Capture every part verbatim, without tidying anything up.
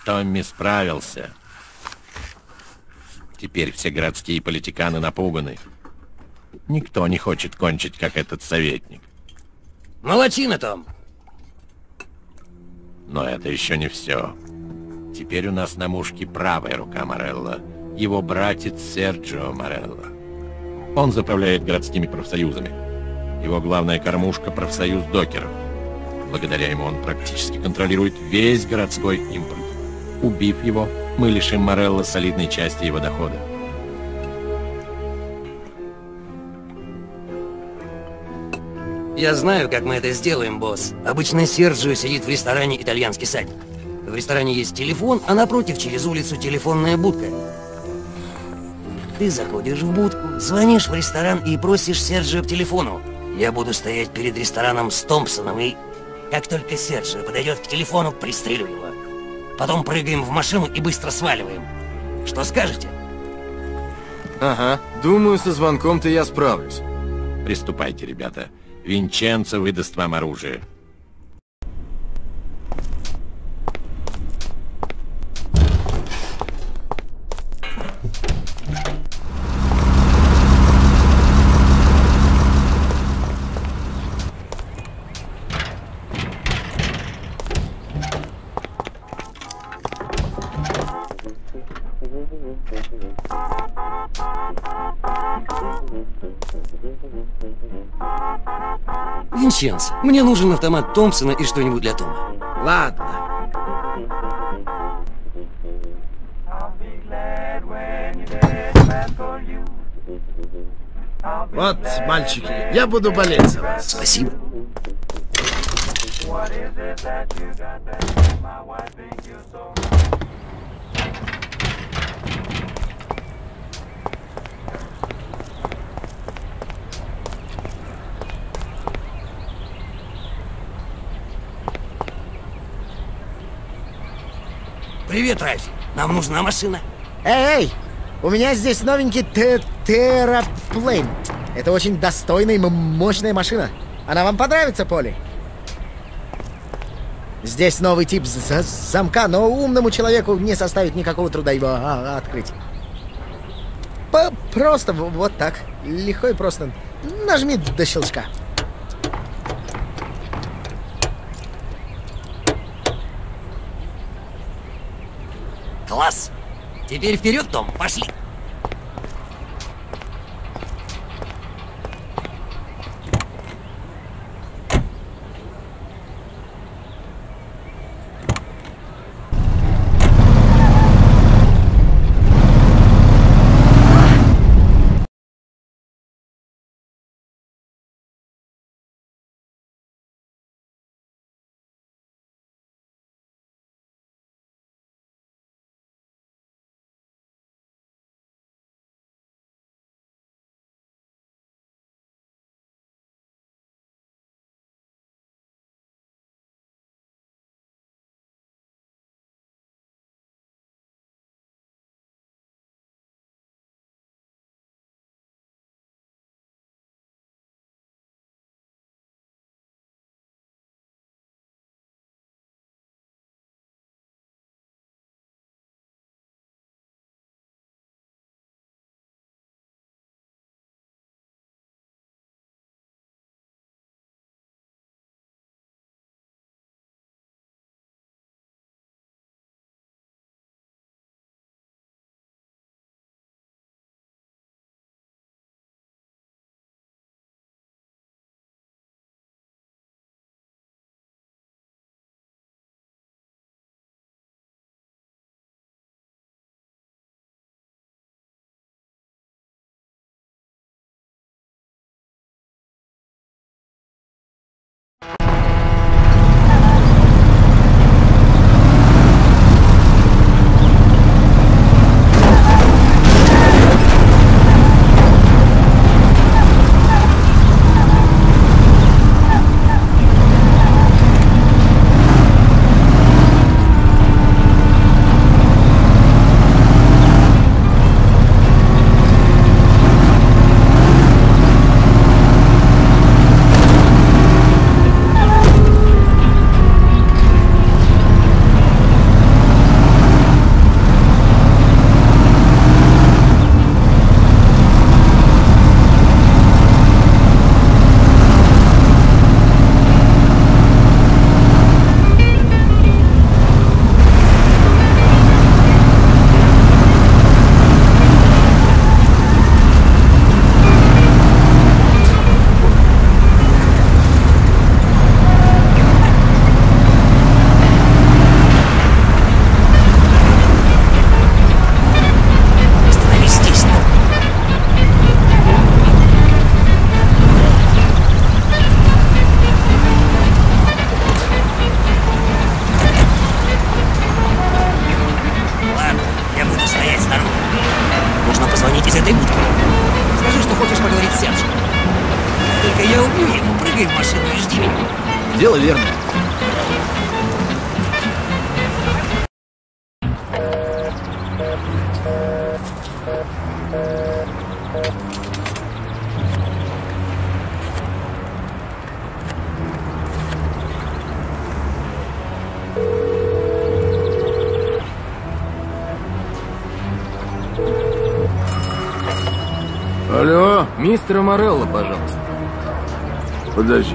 Томми справился. Теперь все городские политиканы напуганы. Никто не хочет кончить, как этот советник. Молодчина, Том. Но это еще не все. Теперь у нас на мушке правая рука Морелло, его братец Серджио Морелло. Он заправляет городскими профсоюзами. Его главная кормушка — профсоюз докеров. Благодаря ему он практически контролирует весь городской импорт. Убив его, мы лишим Морелло солидной части его дохода. Я знаю, как мы это сделаем, босс. Обычно Серджио сидит в ресторане «Итальянский садик». В ресторане есть телефон, а напротив, через улицу, телефонная будка. Ты заходишь в будку, звонишь в ресторан и просишь Серджио к телефону. Я буду стоять перед рестораном с Томпсоном, и как только Серджио подойдет к телефону, пристрелю его. Потом прыгаем в машину и быстро сваливаем. Что скажете? Ага, думаю, со звонком-то я справлюсь. Приступайте, ребята. Винченцо выдаст вам оружие. Винченцо, мне нужен автомат Томпсона и что-нибудь для Тома. Ладно. Вот, мальчики, я буду болеть за вас. Спасибо. Привет, Ральфи. Нам нужна машина. Эй, эй! У меня здесь новенький Терраплейн. Это очень достойная и мощная машина. Она вам понравится, Поли? Здесь новый тип з- замка, но умному человеку не составит никакого труда его а, открыть. П просто вот так. Легко и просто. Нажми до щелчка. Класс. Теперь вперед, Том, пошли. Прыгай в машину и жди меня. Дело верное. Алло, мистер Морелло, пожалуйста. Подождите.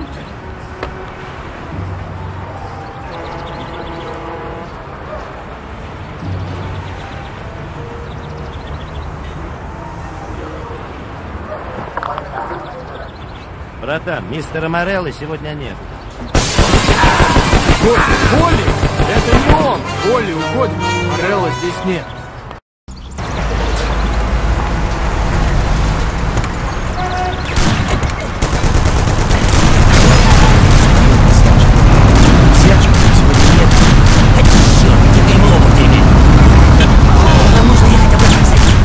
Братан, мистера Морелло сегодня нет. Полли! Это не он! Полли уходит. Морелло здесь нет. Серджио сегодня нет. А черт, не дерьмо в дерьме. Нам нужно ехать обратно к Сати.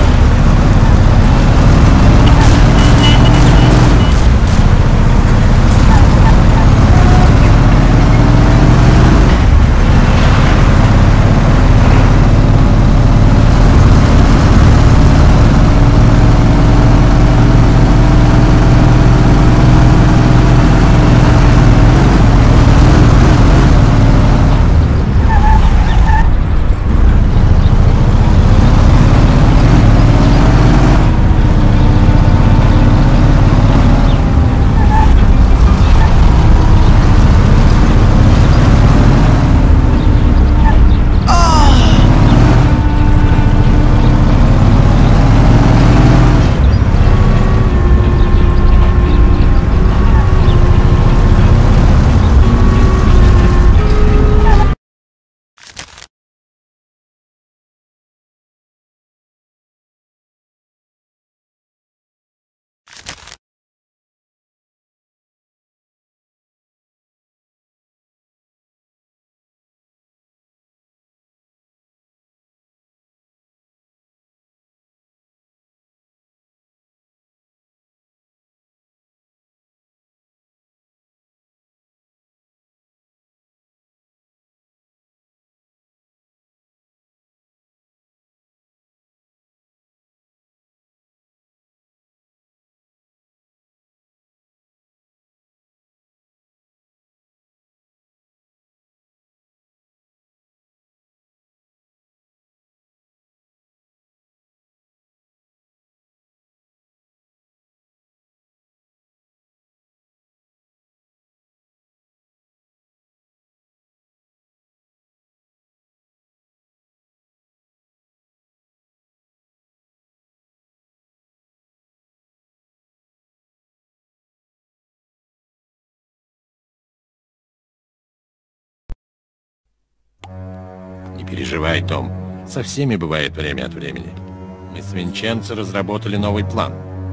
Не переживай, Том. Со всеми бывает время от времени. Мы с Винченцо разработали новый план.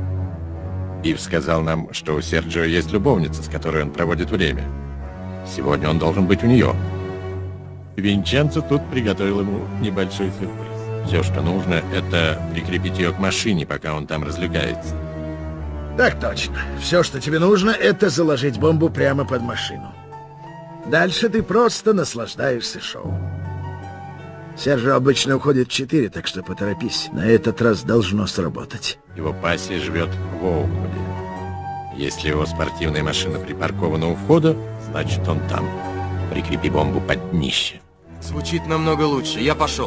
Ив сказал нам, что у Серджио есть любовница, с которой он проводит время. Сегодня он должен быть у нее. Винченцо тут приготовил ему небольшой сюрприз. Все, что нужно, это прикрепить ее к машине, пока он там развлекается. Так точно. Все, что тебе нужно, это заложить бомбу прямо под машину. Дальше ты просто наслаждаешься шоу. Серджио обычно уходит в четыре, так что поторопись. На этот раз должно сработать. Его пассия живет в Оуквуде. Если его спортивная машина припаркована у входа, значит он там. Прикрепи бомбу под днище. Звучит намного лучше. Я пошел.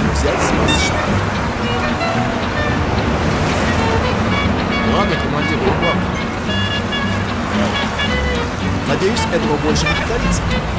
Лучше взять с масштаба. Ладно, командир, ладно. Надеюсь, этого больше не повторится.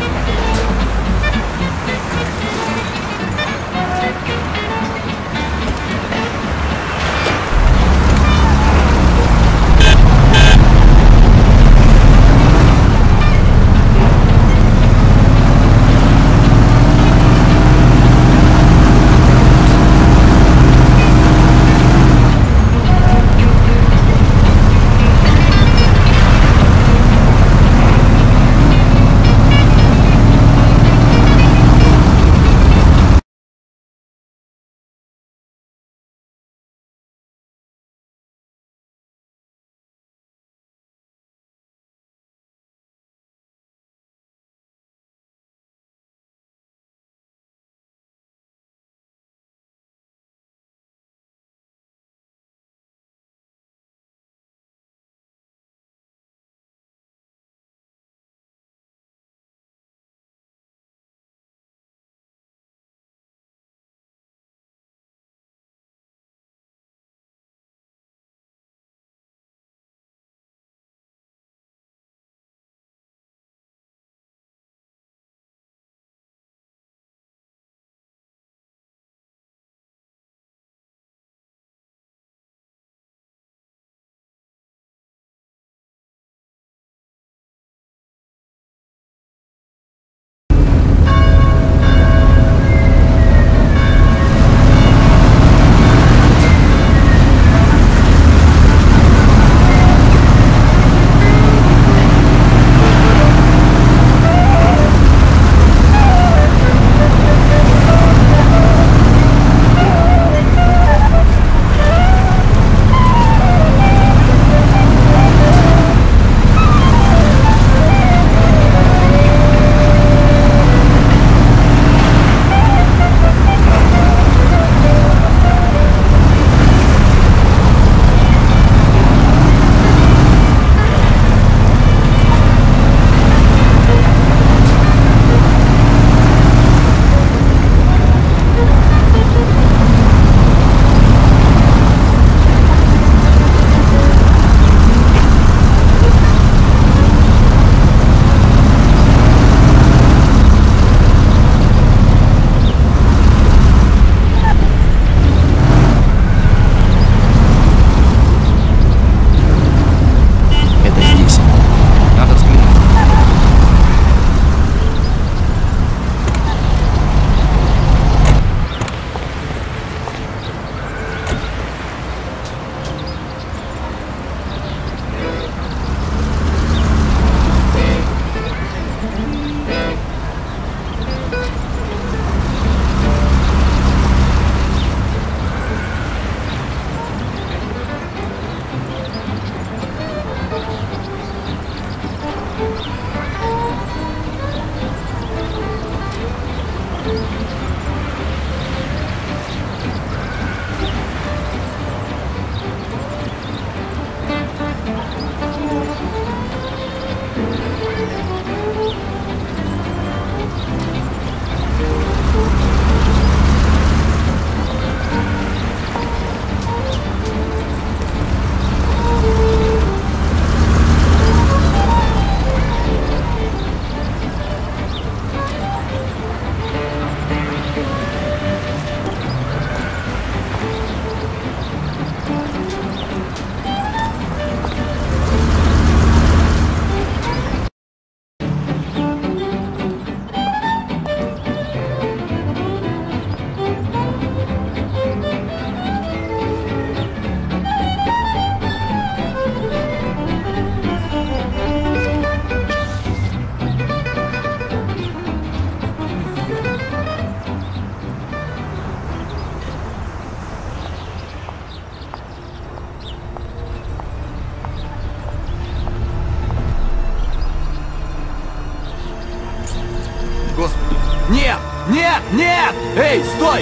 Господи! Нет! Нет! Нет! Эй, стой!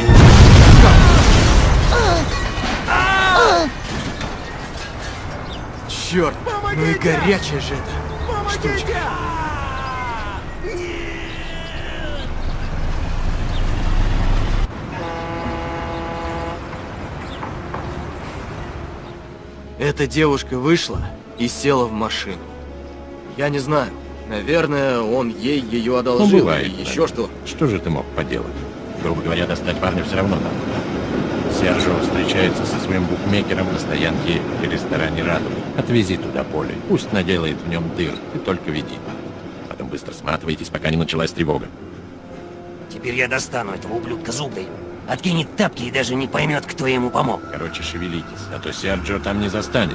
Черт! Ну и горячая же это штучка! Эта девушка вышла и села в машину. Я не знаю. Наверное, он ей ее Ну, одолжил бывает. или еще что. Что же ты мог поделать? Грубо говоря, достать парня все равно надо. Серджио встречается со своим букмекером на стоянке при ресторане «Радуга». Отвези туда поле. Пусть наделает в нем дыр. Ты только веди. Потом быстро сматывайтесь, пока не началась тревога. Теперь я достану этого ублюдка зубой. Откинет тапки и даже не поймет, кто ему помог. Короче, шевелитесь, а то Серджио там не застанете.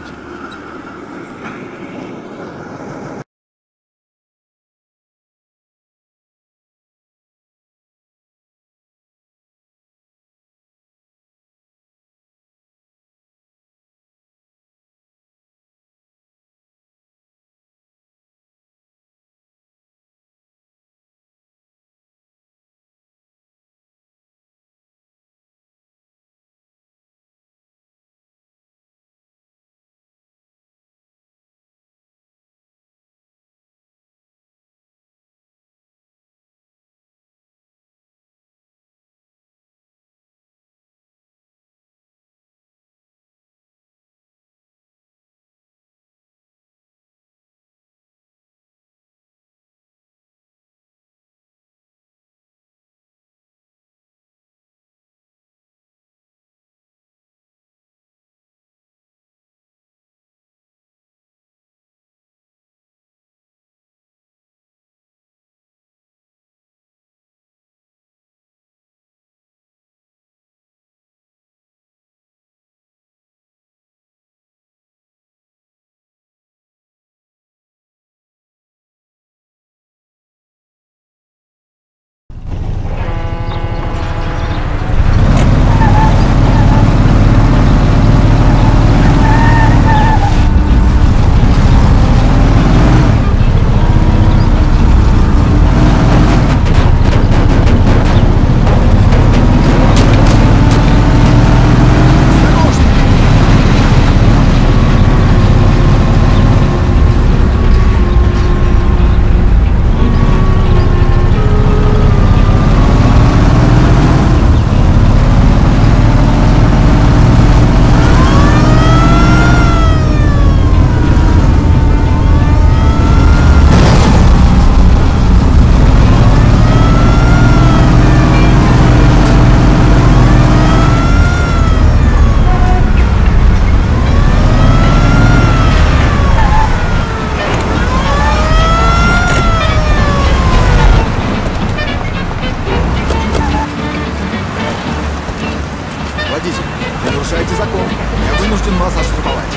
Водитель, вы нарушаете закон. Я вынужден вас оштрафовать.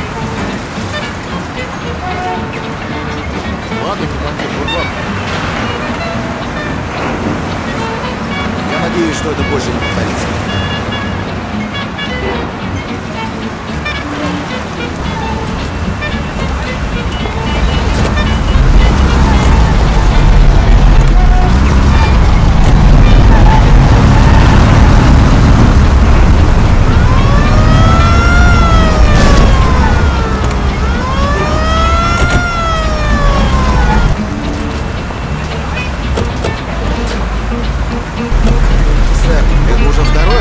Ладно, командир, вот вам. Я надеюсь, что это больше не повторится. Сэр, это уже второй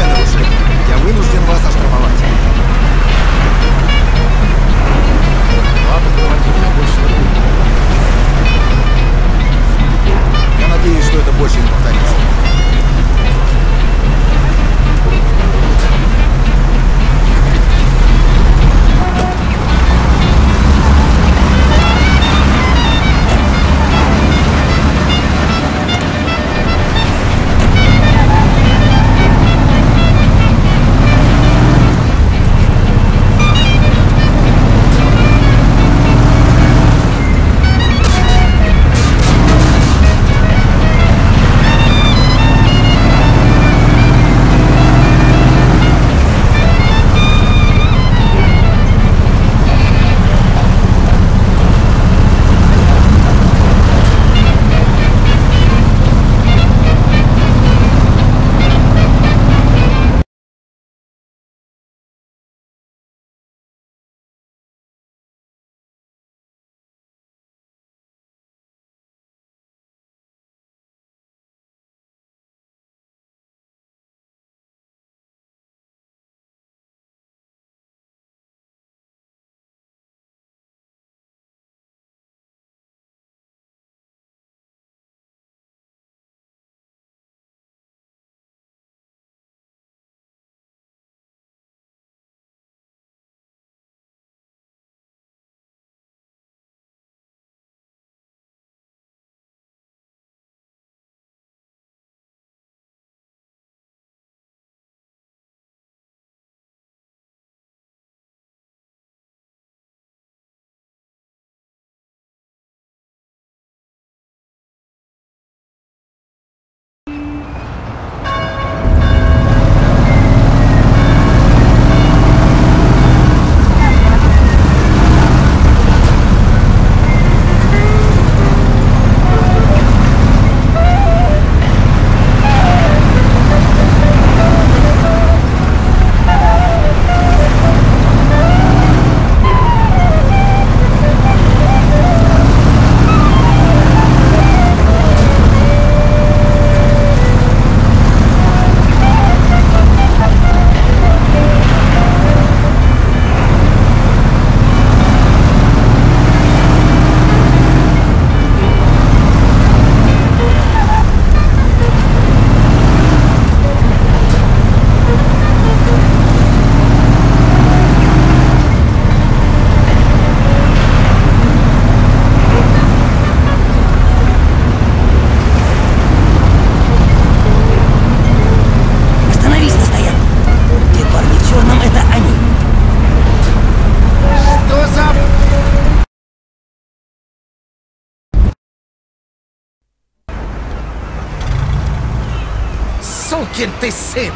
Сукин ты сын!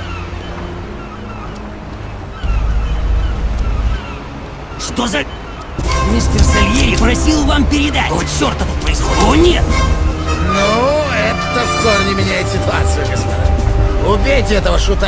Что за... Мистер Сальери просил вам передать. Какого черта тут происходит? О, нет! Ну, это в корне меняет ситуацию, господа. Убейте этого шута!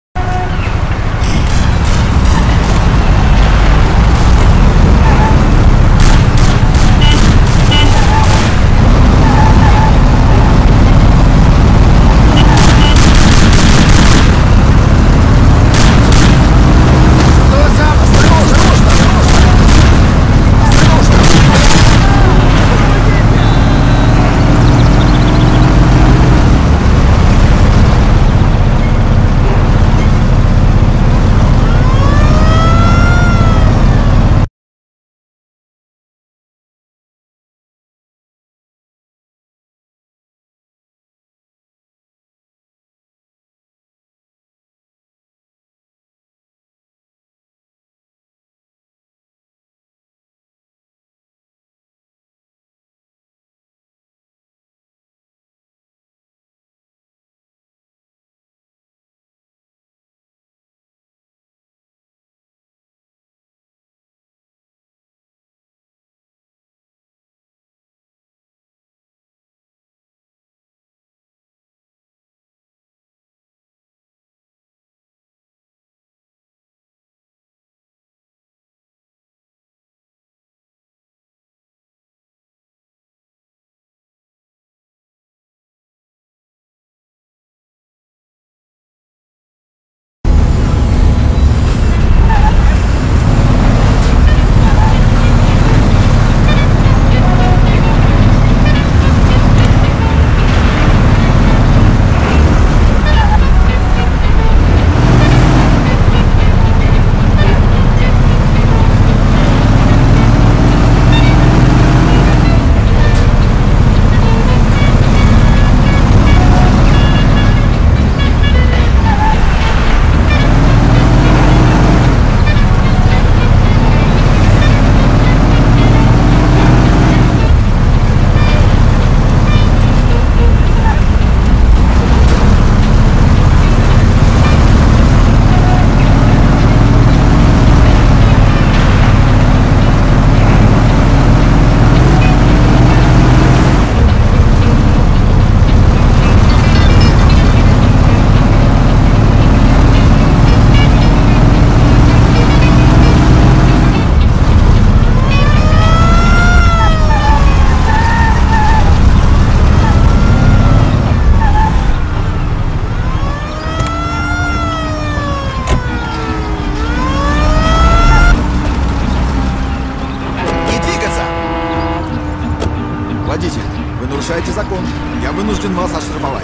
Водитель, вы нарушаете закон. Я вынужден вас оштрафовать.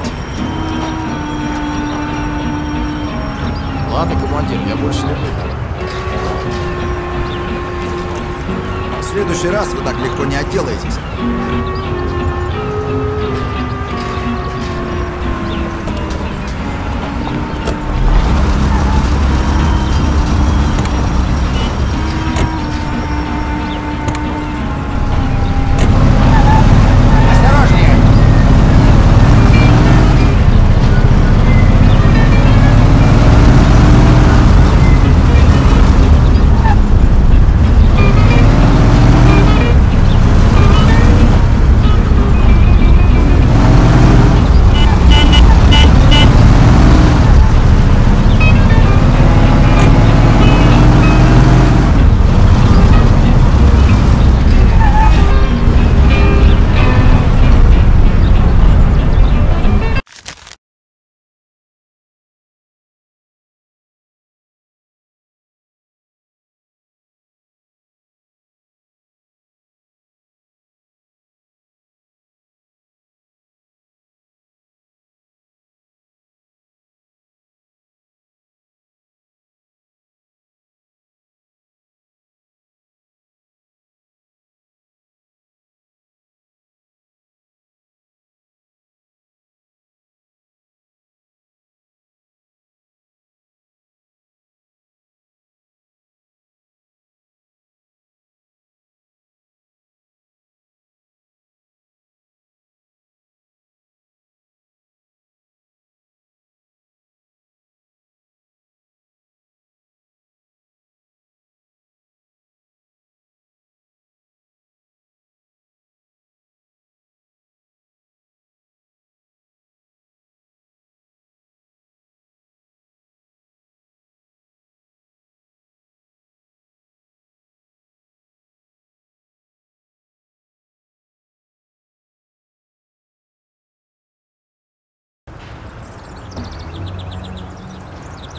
Ладно, командир, я больше не буду. В следующий раз вы так легко не отделаетесь.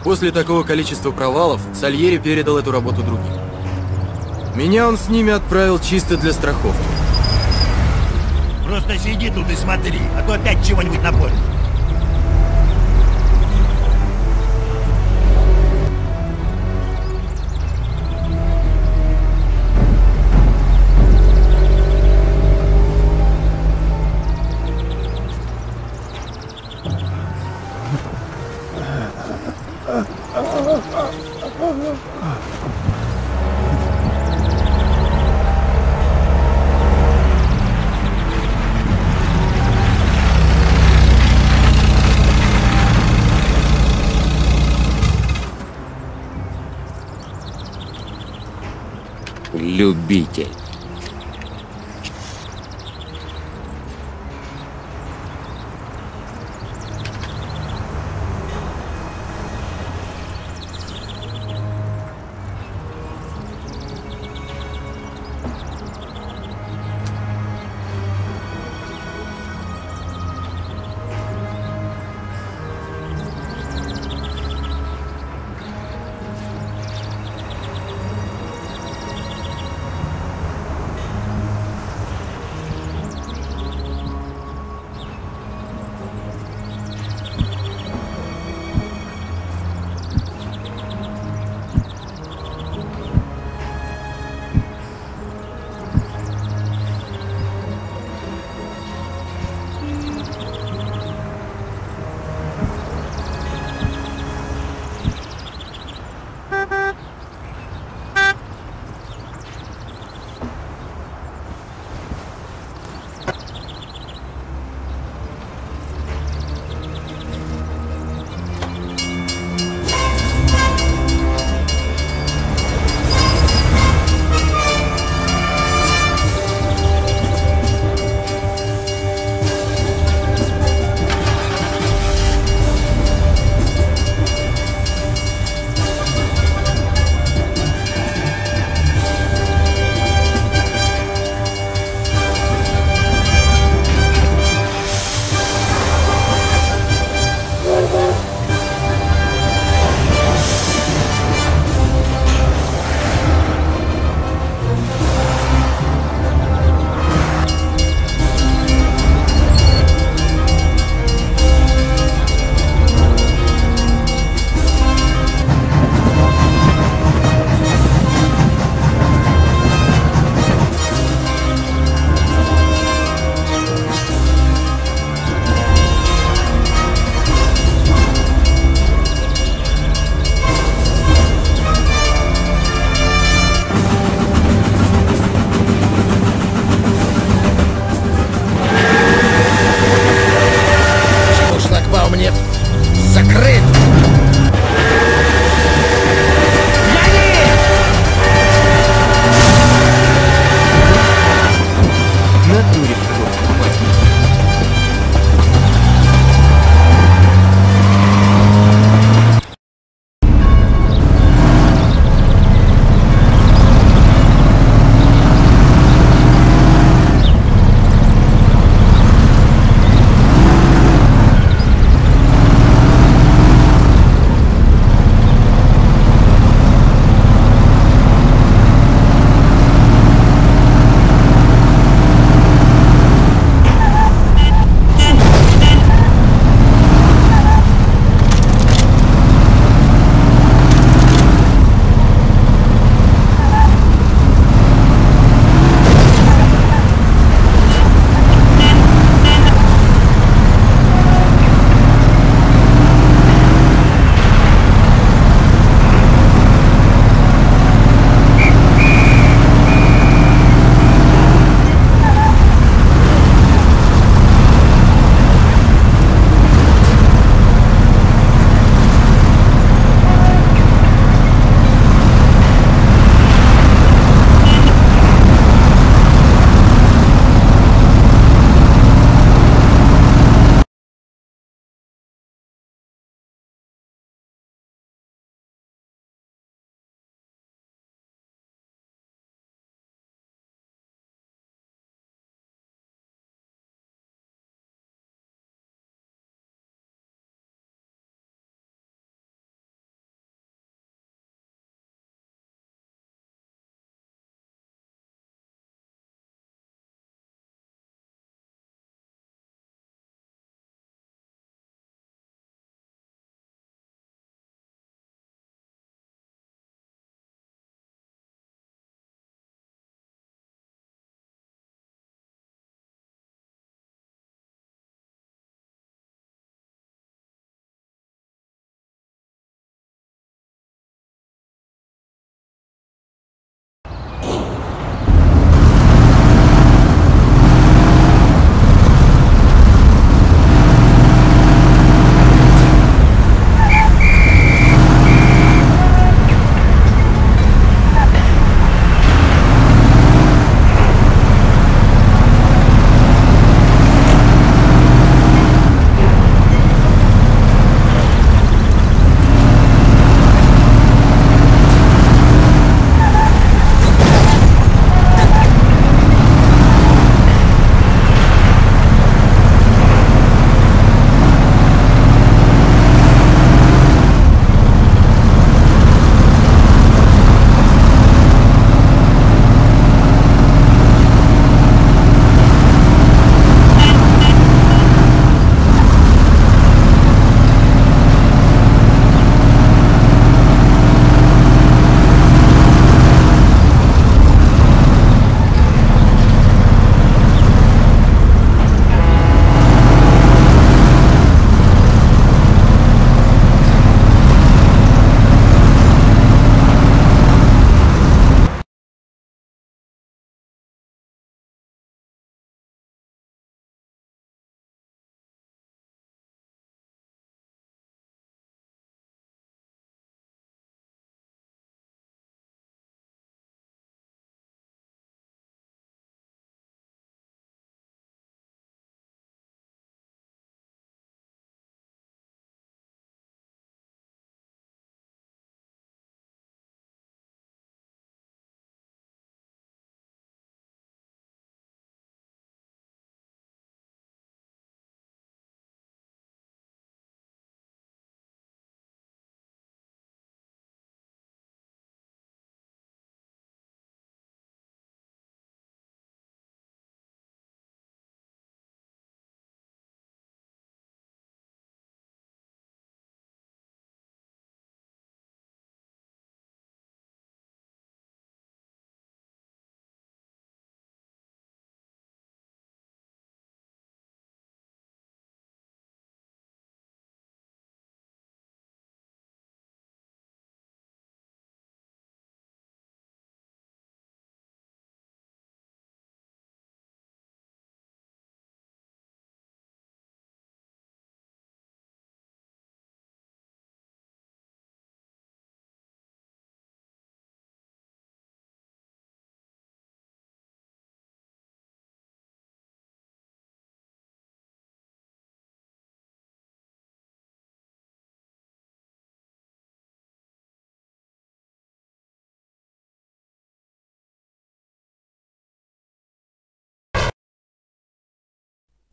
после такого количества провалов Сальери передал эту работу другим. Меня он с ними отправил чисто для страховки. Просто сиди тут и смотри, а то опять чего-нибудь напоришь. Любитель.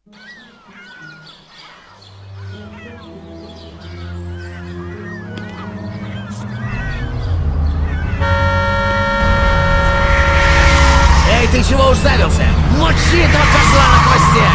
Эй, ты чего уставился? Мочи этого козла на хвосте!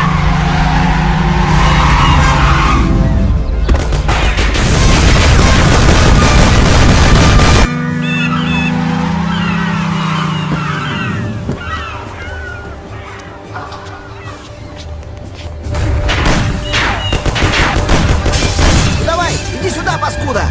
Давай, иди сюда, паскуда!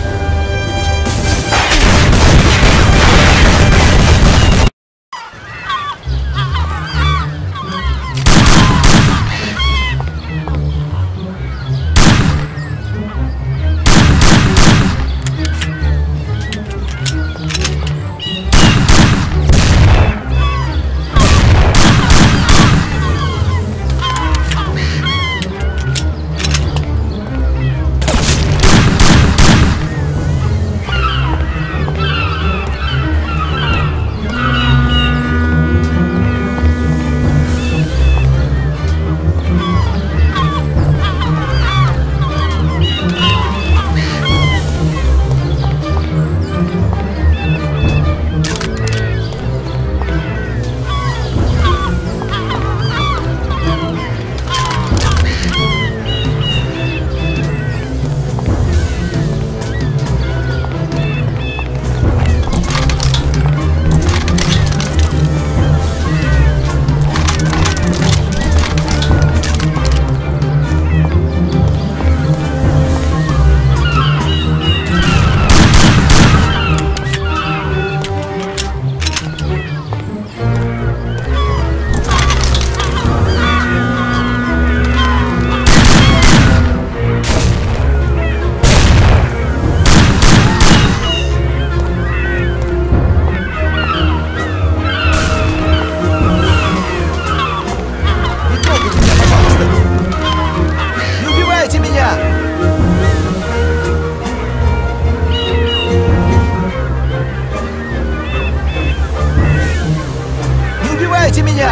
Убивайте меня!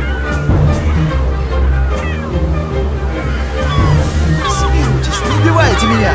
Смилуйтесь, не убивайте меня!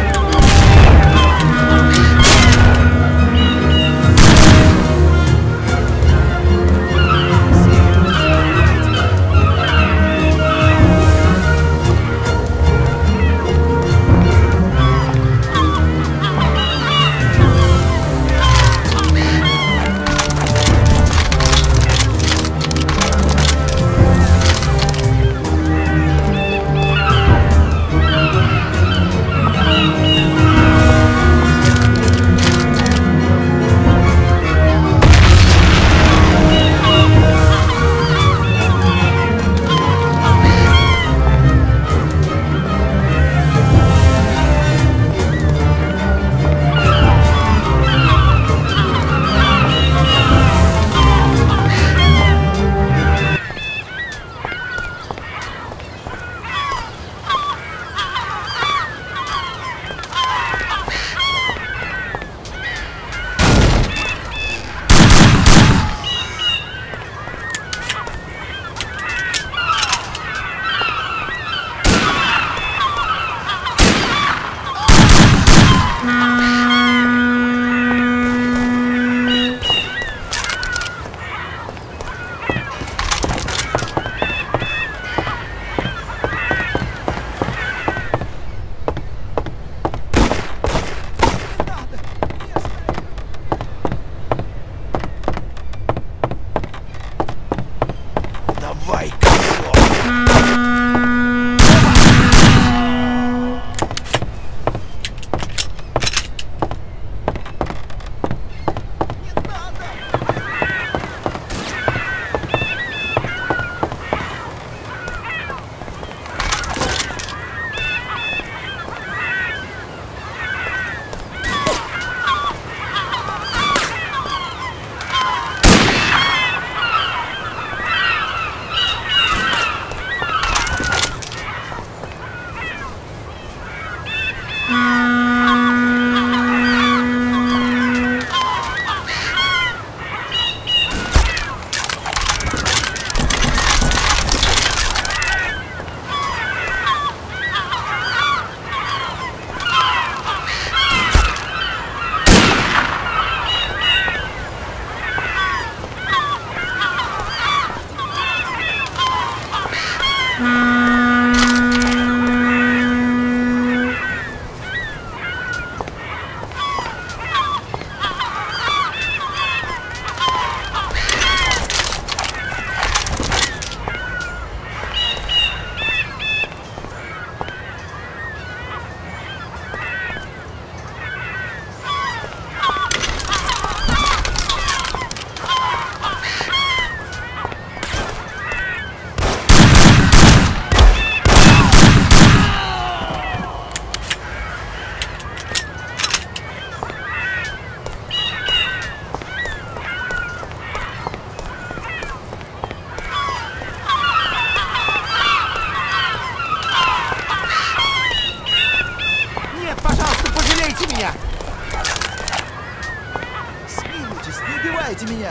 Thank you. Дайте меня!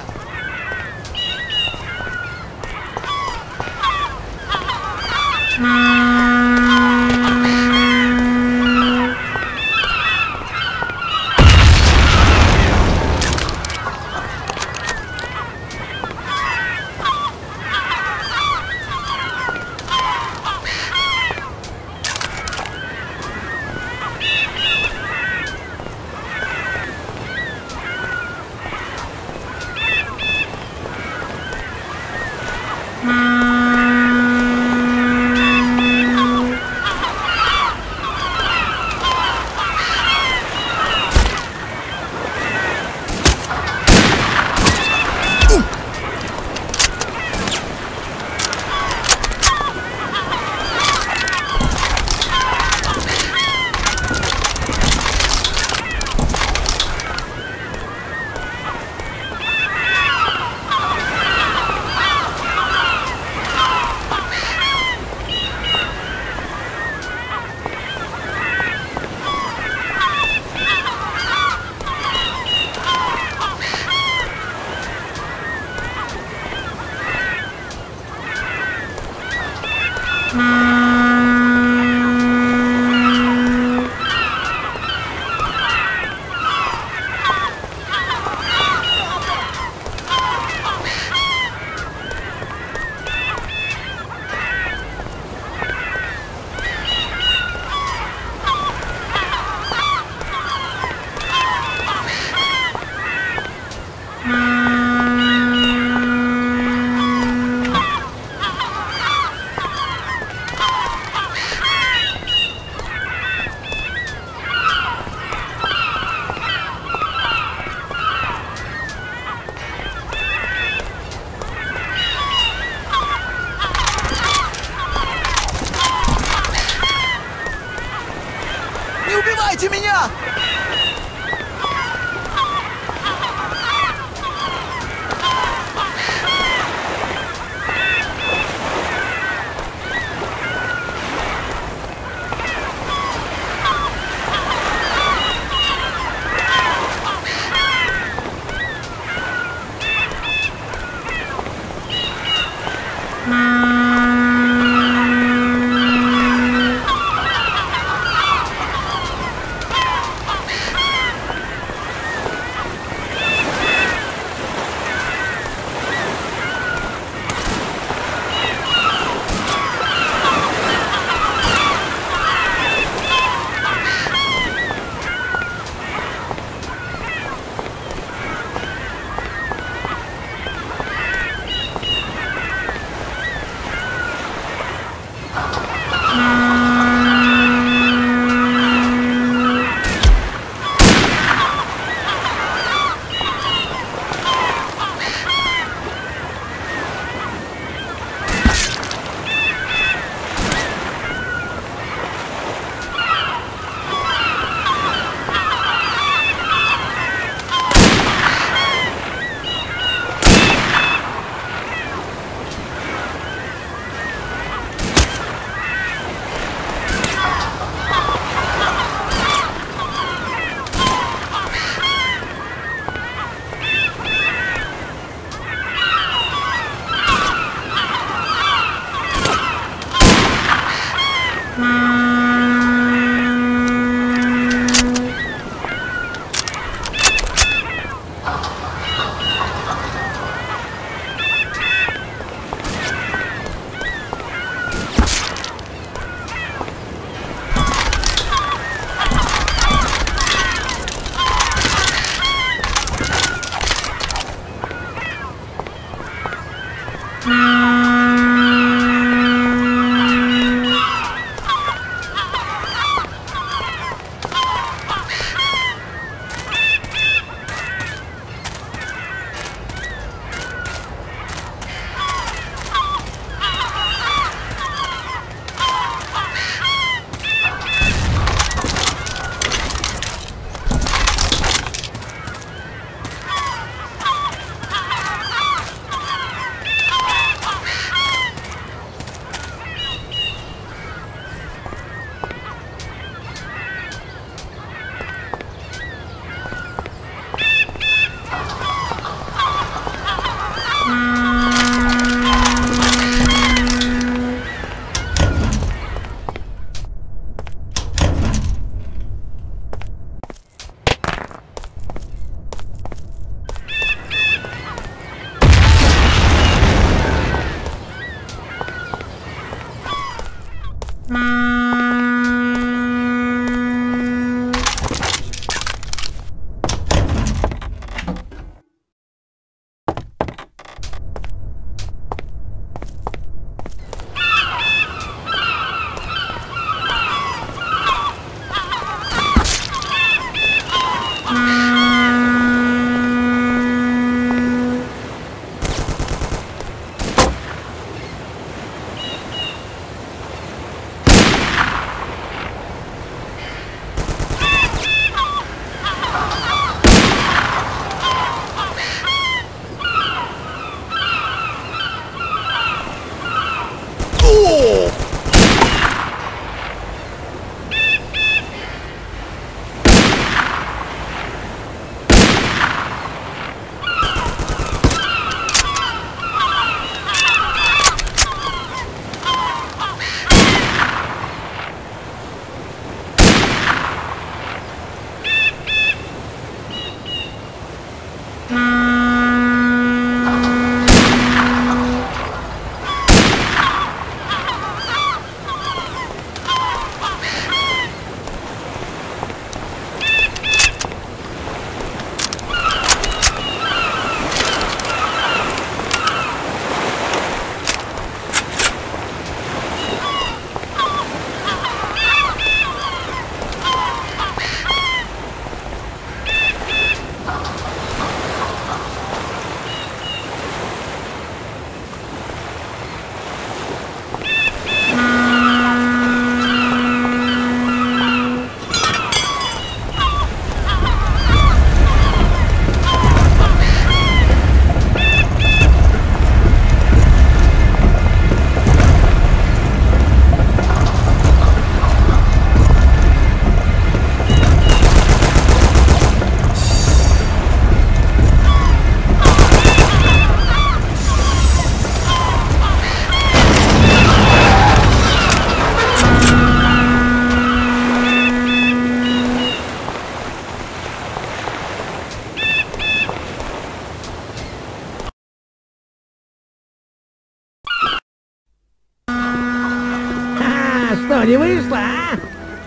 не вышло, а?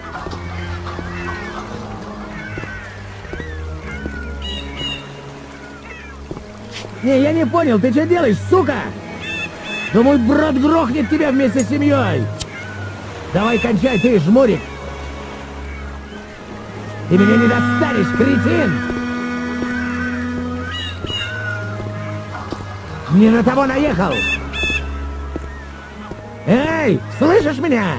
Не, я не понял, ты что делаешь, сука? Думаю, брат грохнет тебя вместе с семьей. Давай кончай, ты, жмурик. Ты меня не достанешь, кретин. Не на того наехал. Эй, слышишь меня?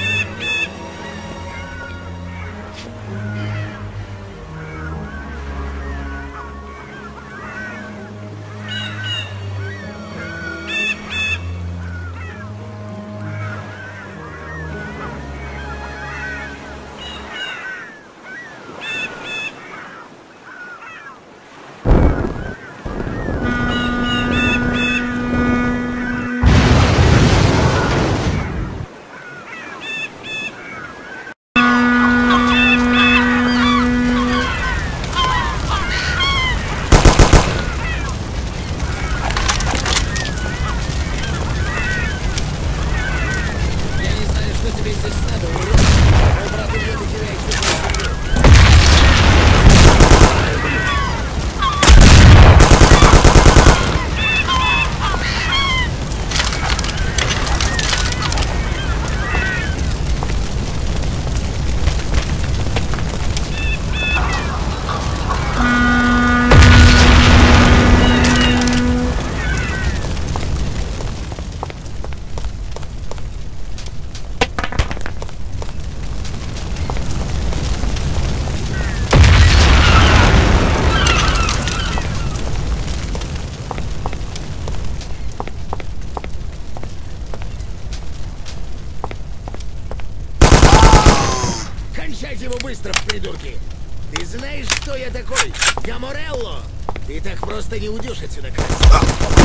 Кончайте его быстро, придурки! Ты знаешь, кто я такой? Я Морелло! Ты так просто не уйдешь отсюда, красиво!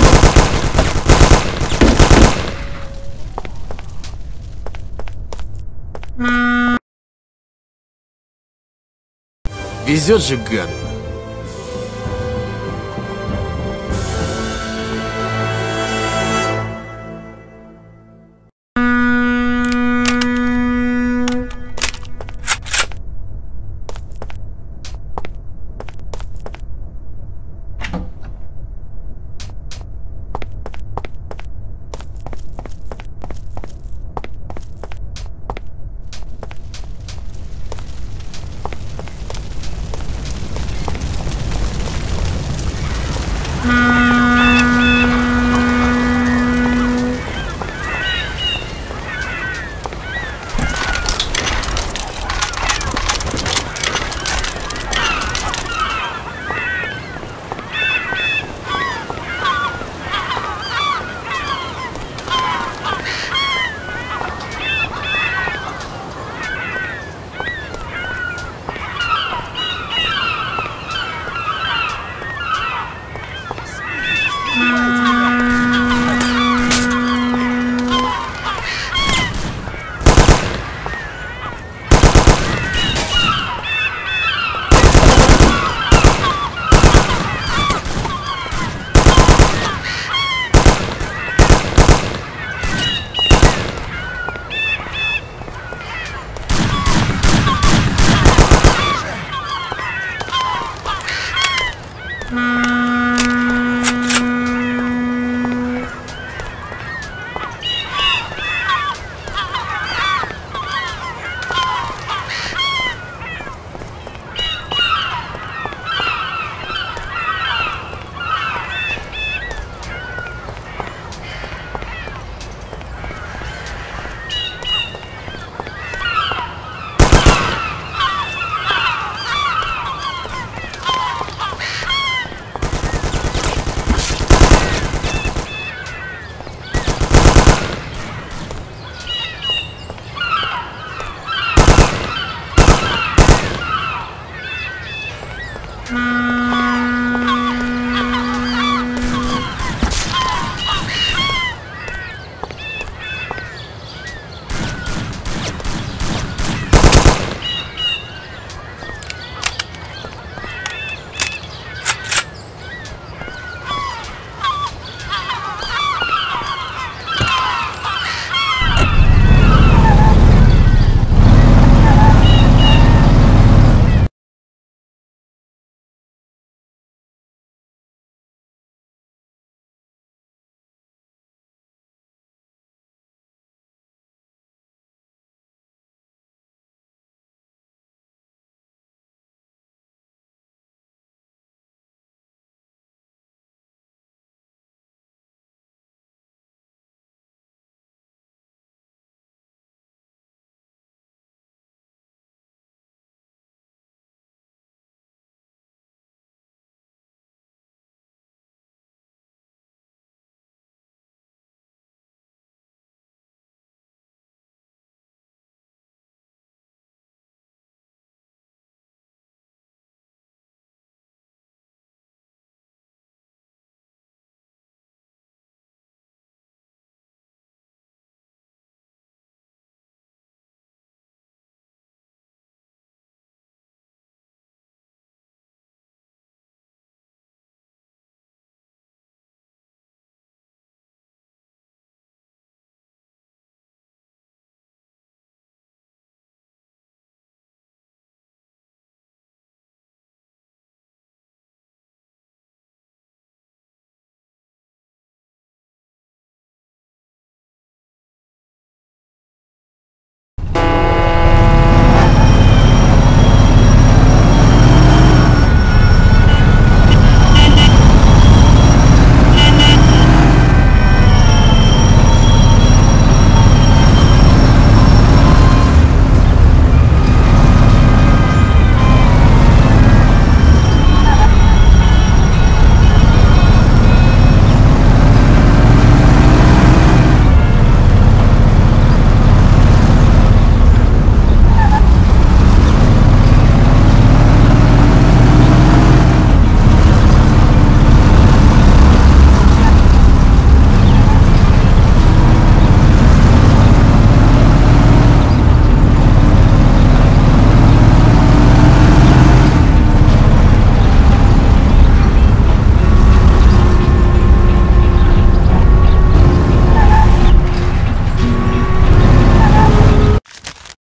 Везет же гаду. Ah!